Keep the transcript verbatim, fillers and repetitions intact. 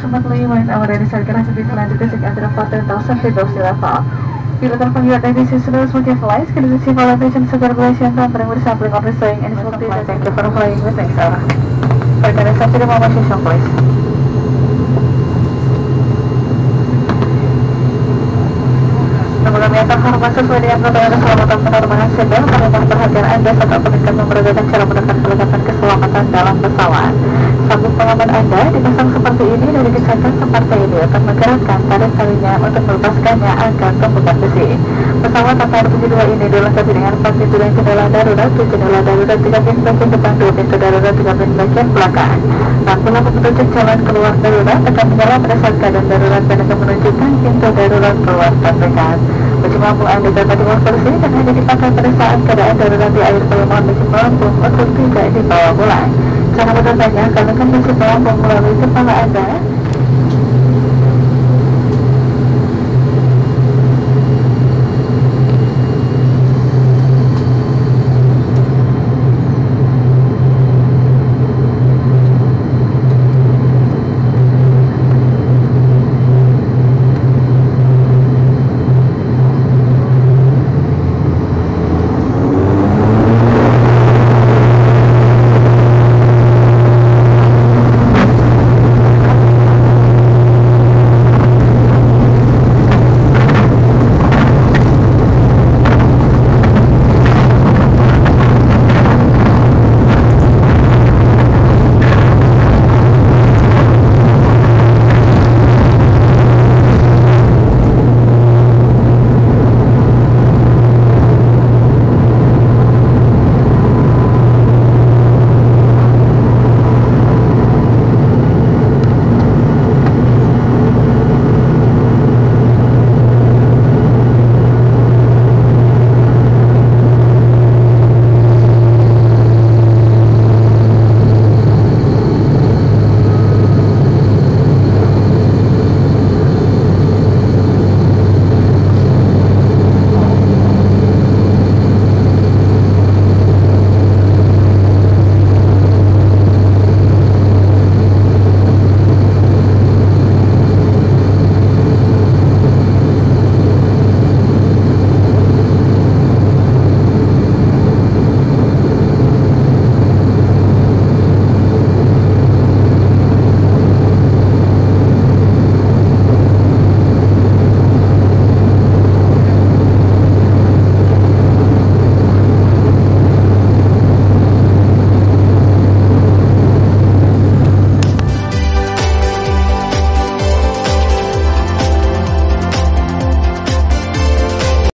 ultimately when our recycle has to be planted to take under fourteen thousand feet of sea level. Bila terpenggiat dari seasonal sebagai flights, kita see validation circulation dan bring with sampling of the saying and it's thank you for flying with thanks Sarah. Organisasi the moment station please. Kami akan hormat sesuai dengan protokol keselamatan penerbangan sedang menemukan perhatian Anda saat meningkat memperhatikan cara menekan pelekatan keselamatan dalam pesawat. Sabuk pengaman Anda dipasang seperti ini dan dikencangkan seperti ini akan menggerakkan tarik talinya untuk melepaskannya agar tumpukan besi. Pesawat Qatar tujuh puluh dua ini dilengkapi dengan empat pintu dan jendela darurat, tujuh jendela darurat, tiga pintu bagian depan, dua pintu darurat, tiga pintu bagian belakang. Lampu-lampu petunjuk jalan keluar darurat akan menyala pada saat keadaan darurat dan akan menunjukkan pintu darurat keluar terdekat. Baju lampu Anda dapat dikonversi dan hanya dipakai pada saat keadaan darurat di air kalau mohon baju lampu untuk tidak dibawa pulang. Cara berdasarnya, gunakan baju lampu melalui kepala Anda